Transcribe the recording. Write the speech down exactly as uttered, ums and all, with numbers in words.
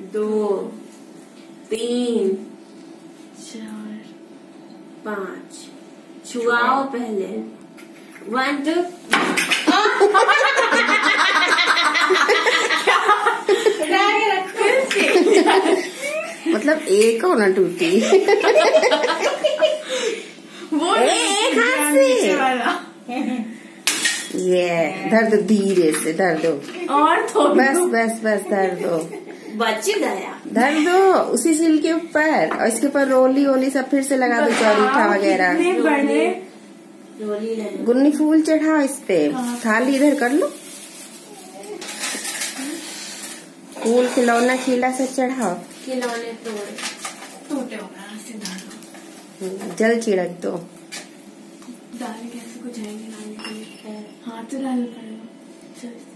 दो, तीन, चार, पाँच। छुआओ पहले। One two. मतलब एक हो ना टूटी। वो एक हाथ से वाला। ये धर दो, धीरे से धर दो। और थोड़ा बस बस बस धर दो, बच गया। धर दो उसी सिल के ऊपर, और इसके ऊपर रोली वोली सब फिर से लगा दो, चौरीठा वगैरह। कितने बड़े रोली लगा। गुन्नी फूल चढ़ाओ इस पे। थाली इधर कर लो, फूल खिलौना खिला से चढ़ाओ। खिलौने तोड़े टूटे हो गया, सीधा दो। जल छिड़क दो। दाल कैसे को जाएंगे लाने के लिए? हाथ तो डालना पड़ेगा। चल